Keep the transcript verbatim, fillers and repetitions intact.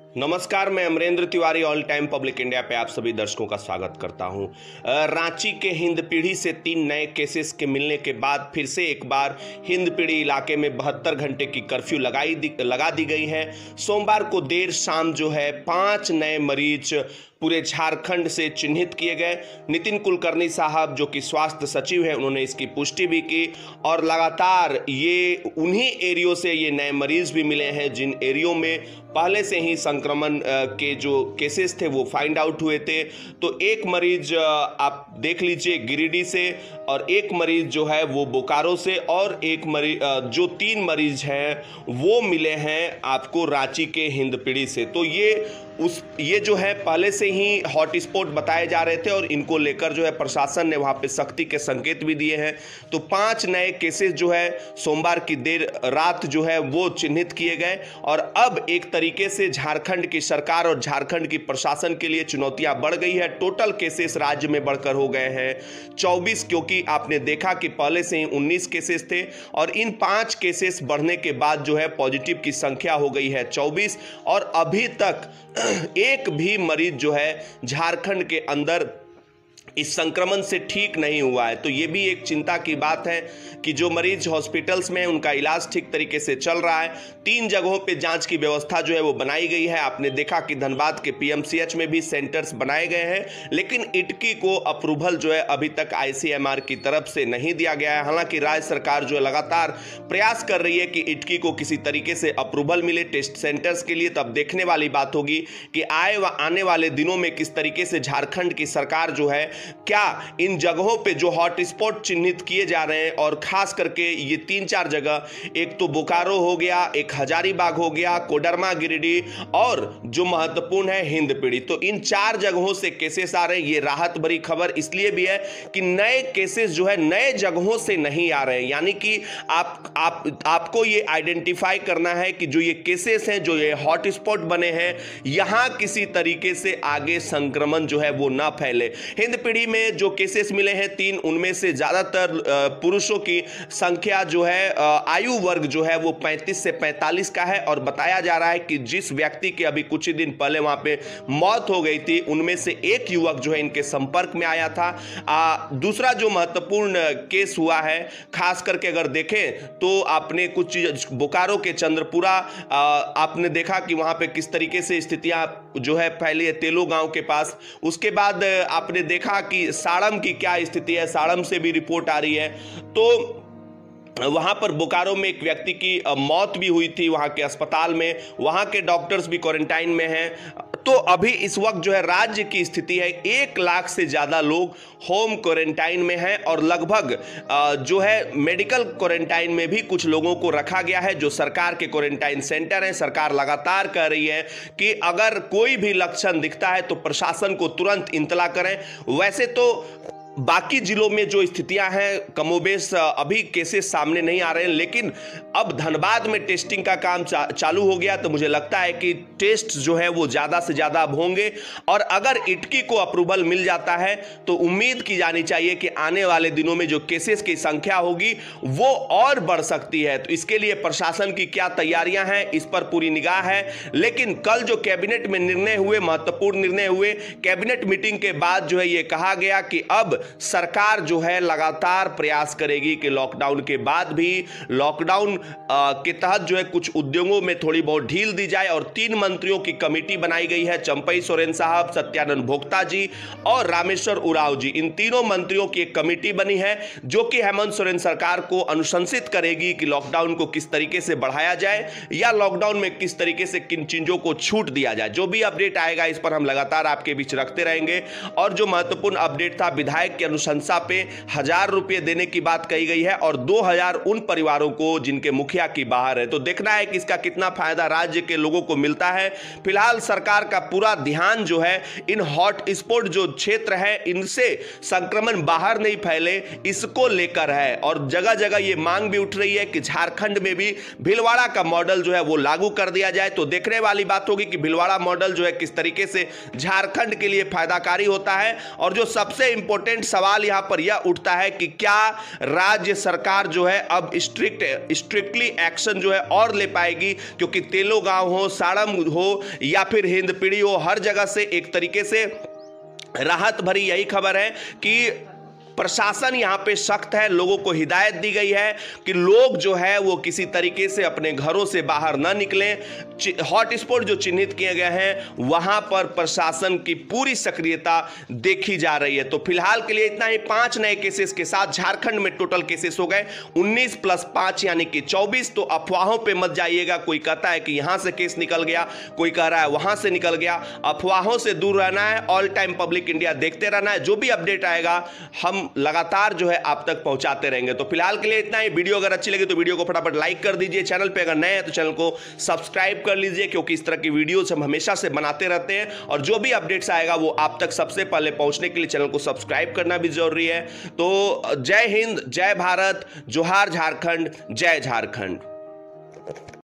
नमस्कार, मैं Amrendra Tiwari all time public India पे आप सभी दर्शकों का स्वागत करता हूं। रांची के हिंदपीढ़ी से तीन नए केसेस के मिलने के बाद फिर से एक बार हिंदपीढ़ी इलाके में बहत्तर घंटे की कर्फ्यू लगाई दी, लगा दी गई है। सोमवार को देर शाम जो है पांच नए मरीज पूरे झारखंड से चिन्हित किए गए। नितिन कुलकर्नी साहब जो कि स्वास्थ्य सचिव हैं, उन्होंने इसकी पुष्टि भी की और लगातार ये उन्हीं एरियो से ये नए मरीज भी मिले हैं जिन एरियो में पहले से ही संक्रमण के जो केसेस थे वो फाइंड आउट हुए थे। तो एक मरीज आप देख लीजिए गिरिडीह से, और एक मरीज जो है वो बोकारो से, और एक मरीज जो तीन मरीज हैं वो मिले हैं आपको रांची के हिंदपीढ़ी से। तो ये उस ये जो है पहले से ही हॉटस्पॉट बताए जा रहे थे और इनको लेकर जो है प्रशासन ने वहाँ पे सख्ती के संकेत भी दिए हैं। तो पांच नए केसेस जो है सोमवार की देर रात जो है वो चिन्हित किए गए और अब एक तरीके से झारखंड की सरकार और झारखंड की प्रशासन के लिए चुनौतियां बढ़ गई है। टोटल केसेस राज्य में बढ़कर हो गए हैं चौबीस, क्योंकि आपने देखा कि पहले से ही उन्नीस केसेस थे और इन पांच केसेस बढ़ने के बाद जो है पॉजिटिव की संख्या हो गई है चौबीस, और अभी तक एक भी मरीज जो है झारखंड के अंदर इस संक्रमण से ठीक नहीं हुआ है। तो ये भी एक चिंता की बात है कि जो मरीज हॉस्पिटल्स में उनका इलाज ठीक तरीके से चल रहा है। तीन जगहों पे जांच की व्यवस्था जो है वो बनाई गई है। आपने देखा कि धनबाद के पीएमसीएच में भी सेंटर्स बनाए गए हैं, लेकिन इटकी को अप्रूवल जो है अभी तक आईसीएमआर की तरफ से नहीं दिया गया है। हालांकि राज्य सरकार जो है लगातार प्रयास कर रही है कि इटकी को किसी तरीके से अप्रूवल मिले टेस्ट सेंटर्स के लिए। तब देखने वाली बात होगी कि आए व आने वाले दिनों में किस तरीके से झारखंड की सरकार जो है क्या इन जगहों पे जो हॉटस्पॉट चिन्हित किए जा रहे हैं, और खास करके ये तीन चार जगह, एक तो बोकारो हो गया, एक हजारीबाग हो गया, कोडरमा, गिरिडीह, और जो महत्वपूर्ण है हिंदपीढ़ी। तो इन चार जगहों से केसेस आ रहे हैं। ये राहत भरी खबर इसलिए भी है कि नए केसेस जो है नए जगहों से नहीं आ रहे हैं, यानी कि आप आप आपको ये आइडेंटिफाई करना है कि जो ये केसेस हैं, जो ये हॉटस्पॉट बने हैं, यहां किसी तरीके से आगे संक्रमण जो है वो ना फैले। हिंदपीढ़ी में जो केसेस मिले हैं तीन, उनमें से ज्यादातर पुरुषों की संख्या जो है आयु वर्ग जो है वो पैंतीस से पैंतालीस का है, और बताया जा रहा है कि जिस व्यक्ति की अभी कुछ ही दिन पहले वहां पे मौत हो गई थी, उनमें से एक युवक जो है इनके संपर्क में आया था। आ, दूसरा जो महत्वपूर्ण केस हुआ है, खास करके अगर देखें तो आपने कुछ बोकारो के चंद्रपुरा आपने देखा कि वहां पे किस तरीके से स्थितियां जो है फैली तेलो गांव के पास। उसके बाद आपने देखा कि साड़म की क्या स्थिति है, साड़म से भी रिपोर्ट आ रही है। तो वहां पर बोकारो में एक व्यक्ति की मौत भी हुई थी वहां के अस्पताल में, वहां के डॉक्टर्स भी क्वारंटाइन में हैं। तो अभी इस वक्त जो है राज्य की स्थिति है, एक लाख से ज्यादा लोग होम क्वारंटाइन में हैं, और लगभग जो है मेडिकल क्वारंटाइन में भी कुछ लोगों को रखा गया है जो सरकार के क्वारंटाइन सेंटर हैं। सरकार लगातार कह रही है कि अगर कोई भी लक्षण दिखता है तो प्रशासन को तुरंत इंतला करें। वैसे तो बाकी जिलों में जो स्थितियां हैं कमोबेश अभी केसेस सामने नहीं आ रहे हैं, लेकिन अब धनबाद में टेस्टिंग का काम चा, चालू हो गया। तो मुझे लगता है कि टेस्ट जो है वो ज्यादा से ज्यादा अब होंगे, और अगर इटकी को अप्रूवल मिल जाता है तो उम्मीद की जानी चाहिए कि आने वाले दिनों में जो केसेस की संख्या होगी वो और बढ़ सकती है। तो इसके लिए प्रशासन की क्या तैयारियां हैं, इस पर पूरी निगाह है। लेकिन कल जो कैबिनेट में निर्णय हुए, महत्वपूर्ण निर्णय हुए, कैबिनेट मीटिंग के बाद जो है ये कहा गया कि अब सरकार जो है लगातार प्रयास करेगी कि लॉकडाउन के बाद भी लॉकडाउन के तहत जो है कुछ उद्योगों में थोड़ी बहुत ढील दी जाए। और तीन मंत्रियों की कमेटी बनाई गई है, हमेंत सोरेन साहब, सत्यानंद भोक्ता जी और रामेश्वर उरांव जी। इन तीनों मंत्रियों की एक कमेटी बनी है जो कि हेमंत सोरेन सरकार को अनुशंसित करेगी कि लॉकडाउन को किस तरीके से बढ़ाया जाए या लॉकडाउन में किस तरीके से किन चीजों को छूट दिया जाए। जो भी अपडेट आएगा इस पर हम लगातार आपके बीच रखते रहेंगे। और जो महत्वपूर्ण अपडेट था, विधायक की अनुशंसा पे हजार रुपए देने की बात कही गई है और दो हजार उन परिवारों को जिनके मुखिया की बाहर है। तो देखना है कि इसका कितना फायदा राज्य के लोगों को मिलता है। फिलहाल सरकार का पूरा ध्यान जो है इन हॉट स्पॉट जो क्षेत्र है इनसे संक्रमण बाहर नहीं फैले, इसको लेकर है। और जगह जगह ये मांग भी उठ रही है कि झारखंड में भी भीलवाड़ा का मॉडल जो है वो लागू कर दिया जाए। तो देखने वाली बात होगी कि भीलवाड़ा मॉडल जो है किस तरीके से झारखंड के लिए फायदाकारी होता है। और जो सबसे इंपॉर्टेंट इम्पोर्टेंट सवाल यहां पर यह उठता है कि क्या राज्य सरकार जो है अब स्ट्रिक्ट स्ट्रिक्टली एक्शन जो है और ले पाएगी, क्योंकि तेलोगांव हो, साड़म हो या फिर हिंदपीढ़ी हो, हर जगह से एक तरीके से राहत भरी यही खबर है कि प्रशासन यहां पे सख्त है। लोगों को हिदायत दी गई है कि लोग जो है वो किसी तरीके से अपने घरों से बाहर ना निकलें। हॉटस्पॉट जो चिन्हित किए गए हैं वहां पर प्रशासन की पूरी सक्रियता देखी जा रही है। तो फिलहाल के लिए इतना ही। पांच नए केसेस के साथ झारखंड में टोटल केसेस हो गए उन्नीस प्लस पांच यानी कि चौबीस। तो अफवाहों पे मत जाइएगा। कोई कहता है कि यहां से केस निकल गया, कोई कह रहा है वहां से निकल गया। अफवाहों से दूर रहना है। ऑल टाइम पब्लिक इंडिया देखते रहना है। जो भी अपडेट आएगा हम लगातार जो है आप तक पहुंचाते रहेंगे। तो फिलहाल के लिए इतना ही। वीडियो अगर अच्छी लगी तो वीडियो को फटाफट लाइक कर दीजिए। चैनल पे अगर नए हैं तो चैनल को सब्सक्राइब कर लीजिए, क्योंकि इस तरह की वीडियोस हम हमेशा से बनाते रहते हैं और जो भी अपडेट्स आएगा वो आप तक सबसे पहले पहुंचने के लिए चैनल को सब्सक्राइब करना भी जरूरी है। तो जय हिंद, जय भारत, जोहार झारखंड, जय झारखंड।